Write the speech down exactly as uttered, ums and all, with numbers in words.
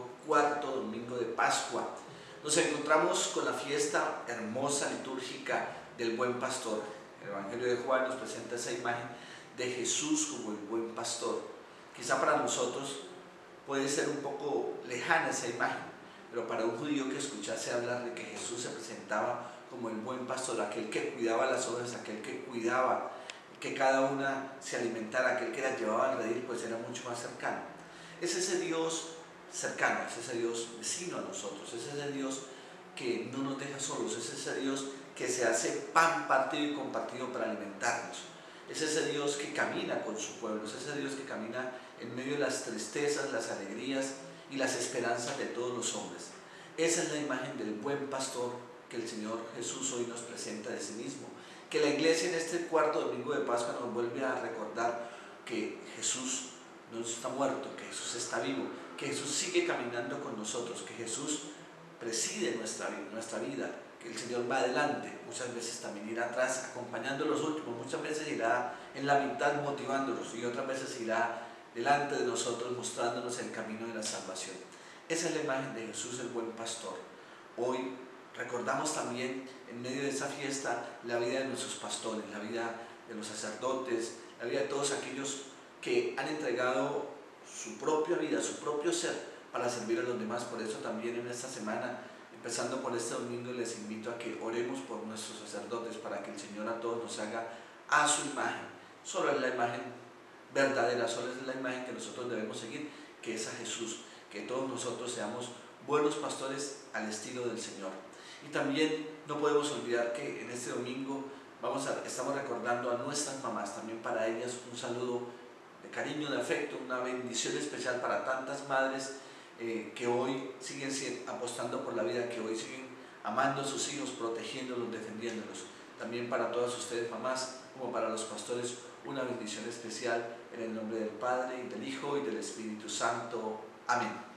domingo, cuarto domingo de Pascua. Nos encontramos con la fiesta hermosa, litúrgica del Buen Pastor. El Evangelio de Juan nos presenta esa imagen de Jesús como el Buen Pastor. Quizá para nosotros puede ser un poco lejana esa imagen, pero para un judío que escuchase hablar de que Jesús se presentaba como el Buen Pastor, aquel que cuidaba las ovejas, aquel que cuidaba que cada una se alimentara, aquel que las llevaba al redil, pues era mucho más cercano. Es ese Dios cercano, es ese Dios vecino a nosotros, es ese Dios que no nos deja solos, es ese Dios que se hace pan partido y compartido para alimentarnos, es ese Dios que camina con su pueblo, es ese Dios que camina en medio de las tristezas, las alegrías y las esperanzas de todos los hombres. Esa es la imagen del Buen Pastor que el Señor Jesús hoy nos presenta de sí mismo, que la iglesia en este cuarto domingo de Pascua nos vuelve a recordar que Jesús no está muerto, que Jesús está vivo, que Jesús sigue caminando con nosotros, que Jesús preside nuestra, nuestra vida, que el Señor va adelante, muchas veces también irá atrás acompañando a los últimos, muchas veces irá en la mitad motivándolos y otras veces irá delante de nosotros mostrándonos el camino de la salvación. Esa es la imagen de Jesús el Buen Pastor. Hoy recordamos también en medio de esa fiesta la vida de nuestros pastores, la vida de los sacerdotes, la vida de todos aquellos que han entregado su propia vida, su propio ser para servir a los demás. Por eso también en esta semana, empezando por este domingo, les invito a que oremos por nuestros sacerdotes para que el Señor a todos nos haga a su imagen. Solo es la imagen verdadera, solo es la imagen que nosotros debemos seguir, que es a Jesús, que todos nosotros seamos buenos pastores al estilo del Señor. Y también no podemos olvidar que en este domingo vamos a, estamos recordando a nuestras mamás, también para ellas un saludo de cariño, de afecto, una bendición especial para tantas madres eh, que hoy siguen apostando por la vida, que hoy siguen amando a sus hijos, protegiéndolos, defendiéndolos. También para todas ustedes mamás, como para los pastores, una bendición especial en el nombre del Padre, y del Hijo, y del Espíritu Santo. Amén.